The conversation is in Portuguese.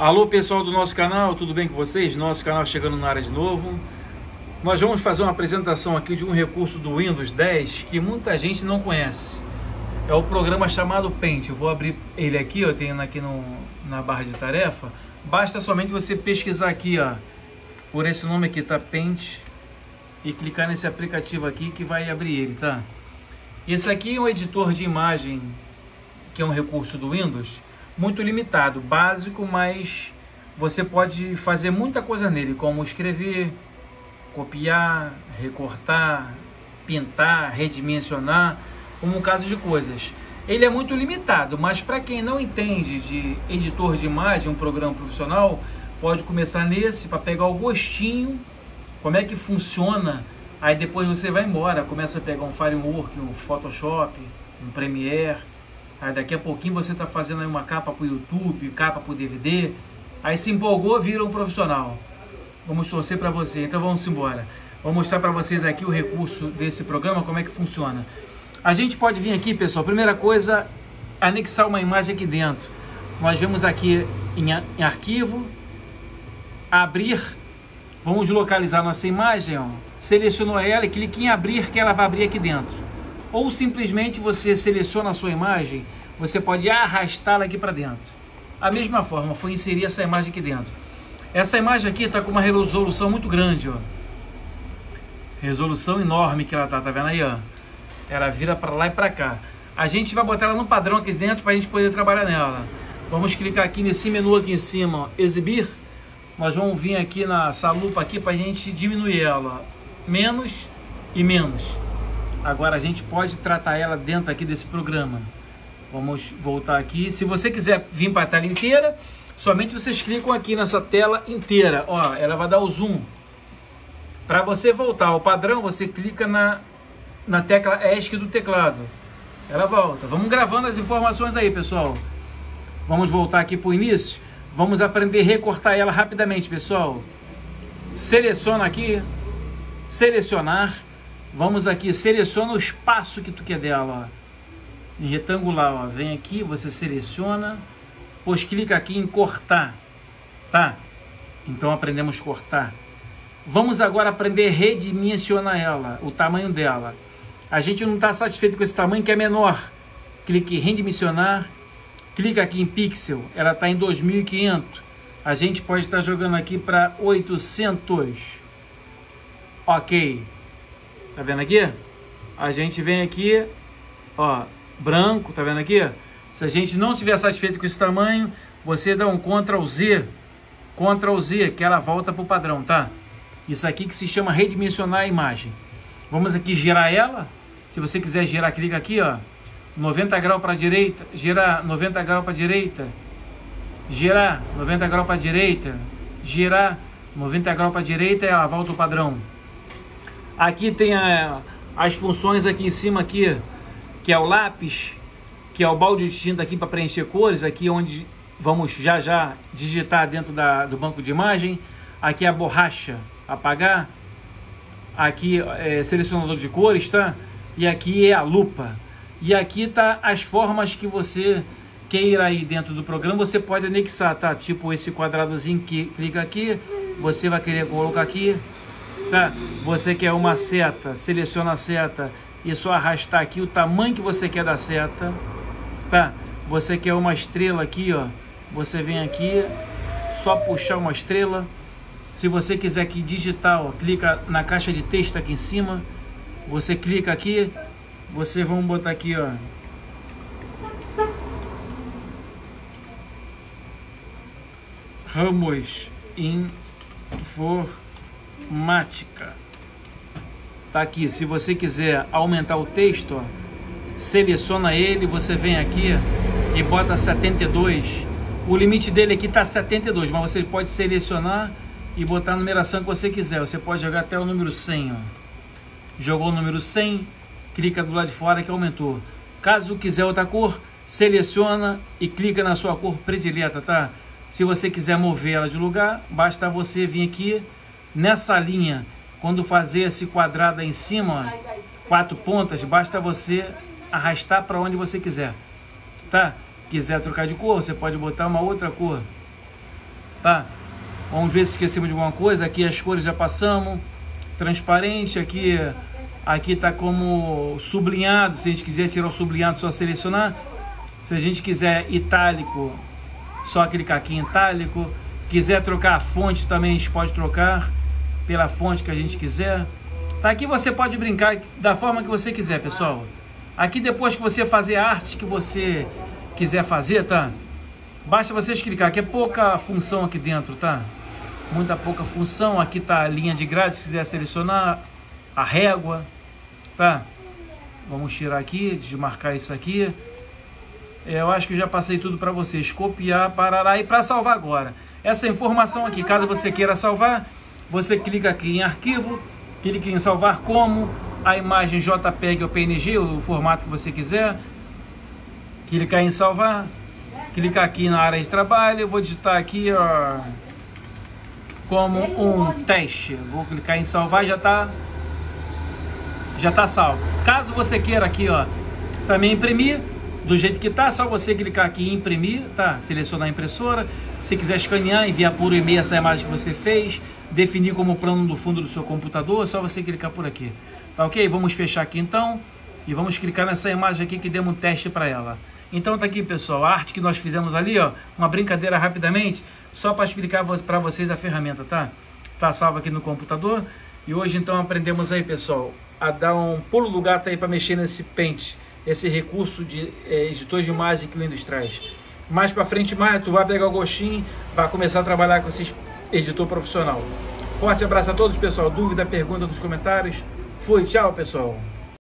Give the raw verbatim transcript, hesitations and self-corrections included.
Alô pessoal do nosso canal, tudo bem com vocês? Nosso canal chegando na área de novo. Nós vamos fazer uma apresentação aqui de um recurso do Windows dez que muita gente não conhece. É o programa chamado Paint. Eu vou abrir ele aqui, ó, tem aqui no, na barra de tarefa. Basta somente você pesquisar aqui, ó, por esse nome aqui, tá? Paint, e clicar nesse aplicativo aqui que vai abrir ele, tá? Esse aqui é um editor de imagem, que é um recurso do Windows, muito limitado, básico, mas você pode fazer muita coisa nele, como escrever, copiar, recortar, pintar, redimensionar, como um caso de coisas. Ele é muito limitado, mas para quem não entende de editor de imagem, um programa profissional, pode começar nesse para pegar o gostinho, como é que funciona. Aí depois você vai embora, começa a pegar um Firework, um Photoshop, um Premiere. Aí daqui a pouquinho você está fazendo aí uma capa para o YouTube, capa para o D V D. Aí se empolgou, vira um profissional. Vamos torcer para você. Então vamos embora. Vou mostrar para vocês aqui o recurso desse programa, como é que funciona. A gente pode vir aqui, pessoal, primeira coisa, anexar uma imagem aqui dentro. Nós vemos aqui em, em arquivo, abrir. Vamos localizar nossa imagem, ó. Selecionou ela e clique em abrir, que ela vai abrir aqui dentro. Ou simplesmente você seleciona a sua imagem, você pode arrastá-la aqui para dentro. A mesma forma, foi inserir essa imagem aqui dentro. Essa imagem aqui está com uma resolução muito grande, ó. Resolução enorme que ela tá, tá vendo aí, ó? Ela vira para lá e para cá. A gente vai botar ela no padrão aqui dentro para a gente poder trabalhar nela. Vamos clicar aqui nesse menu aqui em cima, ó, exibir. Nós vamos vir aqui nessa lupa aqui para a gente diminuir ela, ó. Menos e menos. Agora a gente pode tratar ela dentro aqui desse programa. Vamos voltar aqui. Se você quiser vir para a tela inteira, somente vocês clicam aqui nessa tela inteira. Ó, ela vai dar o zoom. Para você voltar ao padrão, você clica na, na tecla ESC do teclado. Ela volta. Vamos gravando as informações aí, pessoal. Vamos voltar aqui para o início. Vamos aprender a recortar ela rapidamente, pessoal. Seleciona aqui. Selecionar. Vamos aqui, seleciona o espaço que tu quer dela, ó. Em retangular, ó. Vem aqui, você seleciona, depois clica aqui em cortar, tá? Então aprendemos a cortar. Vamos agora aprender a redimensionar ela, o tamanho dela. A gente não está satisfeito com esse tamanho, que é menor. Clique em redimensionar, clica aqui em pixel, ela está em dois mil e quinhentos. A gente pode estar jogando aqui para oitocentos. Ok. Tá vendo aqui? A gente vem aqui, ó, branco, tá vendo aqui? Se a gente não estiver satisfeito com esse tamanho, você dá um control Z, control Z, que ela volta pro padrão, tá? Isso aqui que se chama redimensionar a imagem. Vamos aqui girar ela. Se você quiser girar, clica aqui, ó, noventa graus para a direita, girar noventa graus para a direita, girar noventa graus para a direita, girar noventa graus para a direita, e ela volta o padrão. Aqui tem a, as funções aqui em cima aqui, que é o lápis, que é o balde de tinta aqui para preencher cores, aqui onde vamos já já digitar dentro da, do banco de imagem. Aqui é a borracha, apagar. Aqui é selecionador de cores, tá? E aqui é a lupa. E aqui tá as formas que você queira aí dentro do programa, você pode anexar, tá? Tipo esse quadradozinho que clica aqui, você vai querer colocar aqui. Tá? Você quer uma seta, seleciona a seta e só arrastar aqui o tamanho que você quer da seta, tá? Você quer uma estrela aqui, ó, você vem aqui, só puxar uma estrela. Se você quiser aqui digitar, ó, clica na caixa de texto aqui em cima, você clica aqui, você vamos botar aqui, ó, Ramos Informática. Mática. Tá aqui. Se você quiser aumentar o texto, ó, seleciona ele, você vem aqui e bota setenta e dois. O limite dele aqui tá setenta e dois, mas você pode selecionar e botar a numeração que você quiser. Você pode jogar até o número cem, ó. Jogou o número cem, clica do lado de fora que aumentou. Caso quiser outra cor, seleciona e clica na sua cor predileta, tá? Se você quiser mover ela de lugar, basta você vir aqui nessa linha, quando fazer esse quadrado aí em cima, ó, quatro pontas, basta você arrastar para onde você quiser, tá? Quiser trocar de cor, você pode botar uma outra cor. tá? Vamos ver se esquecemos de alguma coisa. Aqui as cores já passamos, transparente, aqui aqui tá como sublinhado. Se a gente quiser tirar o sublinhado, só selecionar. Se a gente quiser itálico, só clicar aqui em itálico. Quiser trocar a fonte também, a gente pode trocar pela fonte que a gente quiser. Tá, aqui você pode brincar da forma que você quiser, pessoal. Aqui depois que você fazer a arte que você quiser fazer, tá? Basta vocês clicar, aqui é pouca função aqui dentro, tá? Muita pouca função. Aqui tá a linha de grade, se quiser selecionar a régua, tá? Vamos tirar aqui, desmarcar isso aqui. É, eu acho que eu já passei tudo para vocês. Copiar, parará e para salvar agora. Essa informação aqui, caso você queira salvar, você clica aqui em arquivo, clica em salvar como, a imagem JPEG ou P N G, o formato que você quiser. Clicar em salvar, clicar aqui na área de trabalho, eu vou digitar aqui, ó, como um teste. Vou clicar em salvar, já está já tá salvo. Caso você queira aqui, ó, também imprimir do jeito que tá, só você clicar aqui em imprimir, tá? Selecionar a impressora. Se quiser escanear, enviar por e-mail essa imagem que você fez, definir como plano do fundo do seu computador, é só você clicar por aqui. Tá ok? Vamos fechar aqui então e vamos clicar nessa imagem aqui que demos um teste para ela. Então tá aqui, pessoal, a arte que nós fizemos ali, ó, uma brincadeira rapidamente, só para explicar para vocês a ferramenta, tá? Tá salva aqui no computador. E hoje então aprendemos aí, pessoal, a dar um pulo do gato aí para mexer nesse Paint, esse recurso de é, editor de imagem que o Windows traz. Mais para frente, mais tu vai pegar o gostinho, vai começar a trabalhar com esse editor profissional. Forte abraço a todos, pessoal. Dúvida, pergunta nos comentários. Fui, tchau, pessoal.